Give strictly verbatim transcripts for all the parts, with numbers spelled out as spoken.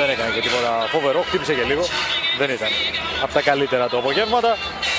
δεν έκανε και τίποτα φοβερό, χτύπησε και λίγο. Δεν ήταν από τα καλύτερα του απογεύματα.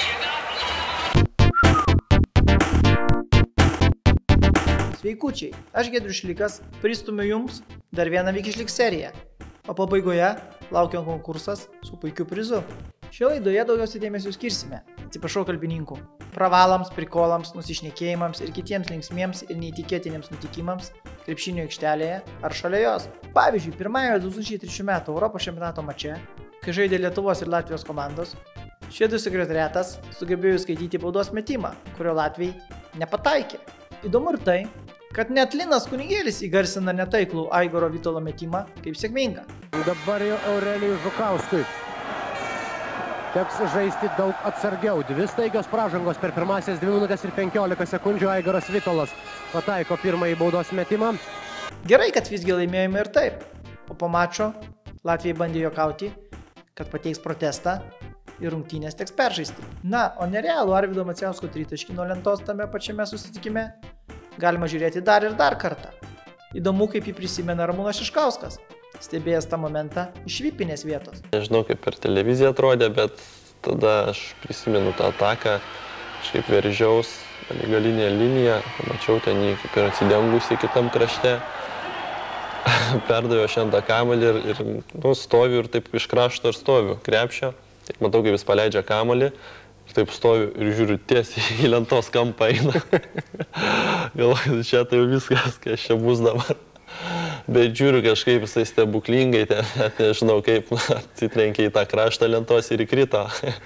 Sveikučiai, aš Giedrius Šlikas pristumiu jums dar vieną Vikišlik seriją, o pabaigoje laukia konkursas su puikiu prizu. Šioje laidoje daugiausiai dėmesio skirsime, atsiprašau kalbininkų, pravalams, prikolams, nusišnekėjimams ir kitiems linksmiems ir neįtikėtiniams nutikimams krepšinio aikštelėje ar šalia jos. Pavyzdžiui, pirmąją du tūkstančiai trečių metų Europos čempionato mače, kai žaidė Lietuvos ir Latvijos komandos, švedų sekretariatas sugebėjo skaityti baudos metimą, kurio Latvijai nepataikė. Įdomu ir tai, kad net Linas Kunigėlis įgarsina netaiklų Aigoro Vitolo metimą kaip sėkmingą. Dabar jau Aurelijui Žukauskui teks žaisti daug atsargiau. Dvi staigios pražangos per pirmąsias dvi minutės ir penkiolika sekundžių. Aigoras Vitolas pataiko pirmąjį baudos metimą. Gerai, kad visgi laimėjome ir taip. O po mačo Latvijai bandė juokauti, kad pateiks protestą ir rungtynės teks peržaisti. Na, o nerealų Arvydo Maciausko tritaškį nuo lentos tame pačiame susitikime galima žiūrėti dar ir dar kartą. Įdomu, kaip jį prisimena Ramūnas Šiškauskas, stebėjęs tą momentą iš vipinės vietos. Nežinau, kaip per televiziją atrodė, bet tada aš prisimenu tą ataką, kažkaip veržiaus galinė linija, pamačiau ten jį kaip ir atsidengusi kitam krašte, perdaviau šiandien tą kamuolį ir, ir nu, stoviu ir taip iš krašto ir stoviu krepšio. Taip matau, kaip jis paleidžia kamuolį ir taip stoviu ir žiūriu tiesiai į lentos kampą eina. Galvoju, čia tai viskas, kas čia bus dabar. Bet žiūriu kažkaip jisai stebuklingai, ten, net nežinau kaip, atsitrenkė į tą kraštą lentos ir įkrito.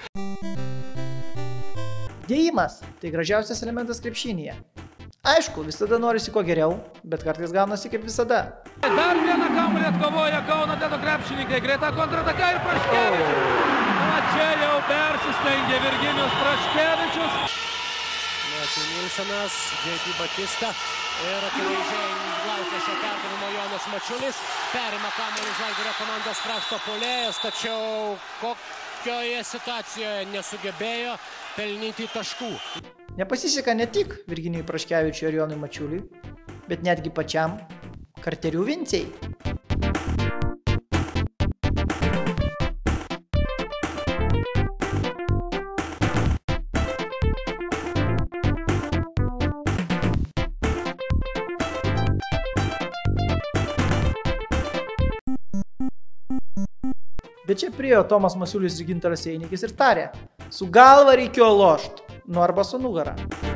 Dėjimas – tai gražiausias elementas krepšinyje. Aišku, visada norisi kuo geriau, bet kartais gaunasi kaip visada. Dar vieną kamuolį atkovoja Kauno Teto krepšininkai, greita kontrataka ir Praškevičius. Na, čia jau persistengė Virginijus Praškevičius. Matthew Nilsonas, J P Batista ir akivaizdžiai laukia šio perdavimo Jonas Mačiulis. Perima kamuolį Žalgirio komandos krašto puolėjas, tačiau kokioje situacijoje nesugebėjo pelnyti taškų. Nepasiseka ne tik Virginijui Praškevičiui ir Jonui Mačiuliui, bet netgi pačiam Karterių Vincei. Bet čia priėjo Tomas Masiulis ir Gintaras Einikis ir tarė, su galva reikėjo lošt, nu arba su nugara.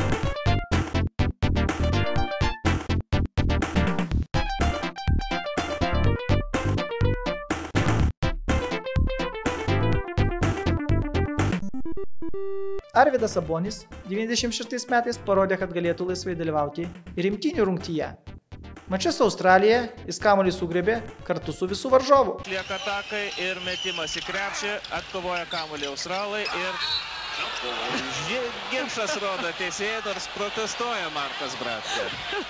Arvydas Sabonis devyniasdešimt šeštais metais parodė, kad galėtų laisvai dalyvauti ir imtynių rungtyje. Mače su Australija jis kamuolį sugriebė kartu su visų varžovų. Lieka atakai ir metimas į krepšį, atkovoja kamuolį australai ir ginčas rodo teisėjai, nors protestuoja Markas Bratkė.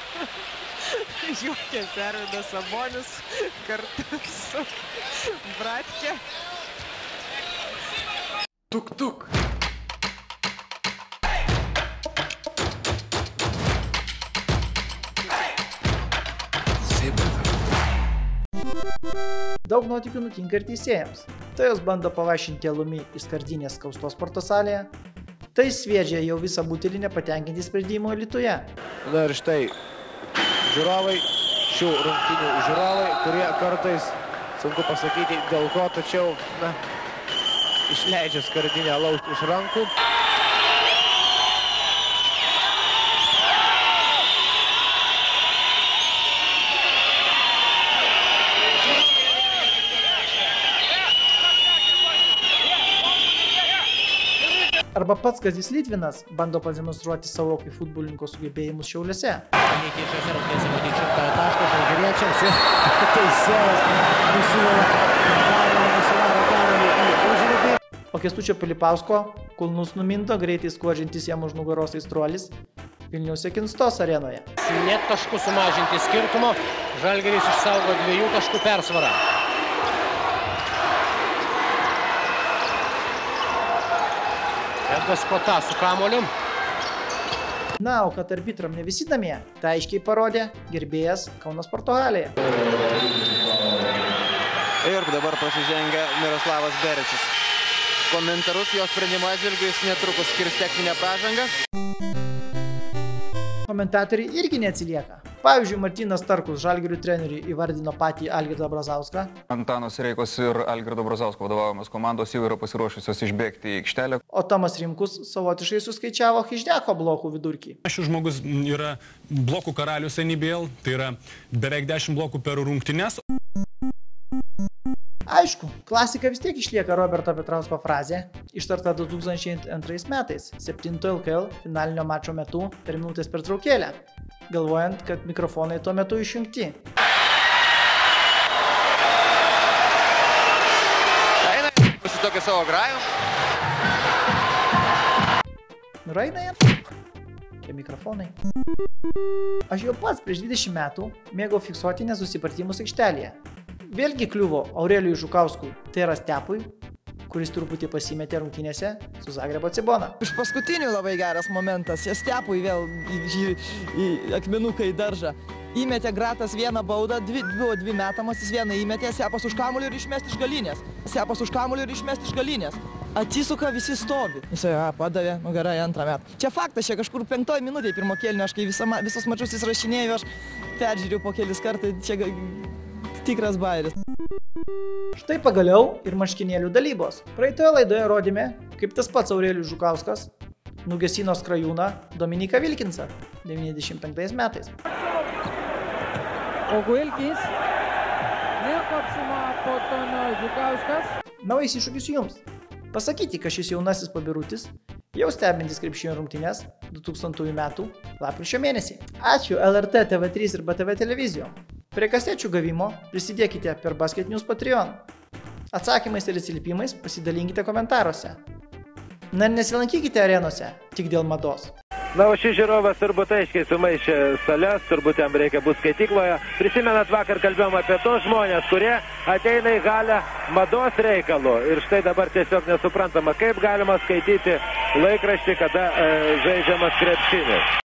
Juokėsi Arvydas Sabonis kartu su Bratkė. Tuk tuk. Daug nuotykių nutinka ir teisėjams. Tai jos bando pavaišinti alumi į skardinės Kaustos sporto salėje, tai sviedžia jau visą butelį nepatenkinti sprendimo Alytuje. Na ir štai žiūrovai, šių rungtynių žiūrovai, kurie kartais, sunku pasakyti dėl ko, tačiau na, išleidžia skardinę alaus iš rankų. Arba pats Kazys Litvinas bando pademonstruoti savo kaip futbolininko sugebėjimus Šiauliuose. Neįkeičiuose rungtynėse matyti šimtąją tašką žalgiriečiams ir teisėjas nusivelia kamuolį į užribį. O Kęstučio Pilipausko kulnus numinto greitai skuodžiantis jam už nugaros aistruolis Vilniaus Ekinstos arenoje. Net taškų sumažinti skirtumo, Žalgiris išsaugo dviejų taškų persvarą. Edgas Kota su kamuoliu. Na, o kad arbitram ne visi namie, tai aiškiai parodė gerbėjas Kauno sporto halėje. Ir dabar prasižengia Miroslavas Beričius. Komentarus jo sprendimo atžvilgiu jis netrukus skirs techninę pražangą. Komentatoriai irgi neatsilieka. Pavyzdžiui, Martynas Starkus Žalgirių treneriui įvardino patį Algirdą Brazauską. Antanas Reikos ir Algirdo Brazausko vadovavimas komandos jau yra pasiruošusios išbėgti į aikštelę. O Tomas Rimkus savotiškai suskaičiavo Hidždeko blokų vidurkį. Šis žmogus yra blokų karalius N B L, tai yra beveik dešimt blokų per rungtynes. Aišku, klasika vis tiek išlieka Roberto Petrausko frazė, ištarta du tūkstančiai antrais metais, septinto L K L finalinio mačo metu per minutės pertraukėlę, galvojant, kad mikrofonai tuo metu išjungti. Eina, pasitokė savo grajų. Ir eina jie. Tie mikrofonai. Aš jau pats prieš dvidešimt metų mėgau fiksuoti nesusipratimus aikštelėje. Vėlgi kliuvo Aurelijui Žukauskui, tai yra Stepui, kuris truputį pasimetė rungtynėse su Zagrebo Cibona. Iš paskutinių labai geras momentas. Stepui vėl į, į, į akmenuką į daržą. Įmetė Gratas vieną baudą, dvi, dvi, dvi metamas, jis vieną įmetė, Stepas už kamuolį ir išmesti iš galinės. Stepas už kamuolį ir išmesti iš galinės. Atsisuka, visi stovi. Jis jau padavė, nu gerai, antrą metą. Čia faktas, čia kažkur penktoj minutėje pirmo kėlinio, aš kai visa, visus mačius įsirašinėjau, aš peržiūrėjau po kelis kartai, čia tikras bairis. Štai pagaliau ir marškinėlių dalybos. Praeitoje laidoje rodėme, kaip tas pats Aurelijus Žukauskas nugesino skrajūną Dominiką Vilkinsą devyniasdešimt penktais metais. O Wilkins nieko apsimato Tonio Žukauskas. Naujas iššūkis jums. Pasakyti, kad šis jaunasis pabirutis jau stebintis krepšinio rungtynes du tūkstantųjų metų lapkričio mėnesį. Ačiū L R T, T V trys ir B T V televizijom. Prie kasečių gavimo prisidėkite per Basket News Patreon. Atsakymais ir atsiliepimais pasidalinkite komentaruose. Na ir nesilankykite arenose tik dėl mados. Na, o šis žiūrovas turbūt aiškiai sumaišė sales, turbūt jam reikia būti skaitykloje. Prisimenat, vakar kalbėjom apie tos žmonės, kurie ateina į halę mados reikalų. Ir štai dabar tiesiog nesuprantama, kaip galima skaityti laikraštį, kada e, žaidžiamas krepšinis.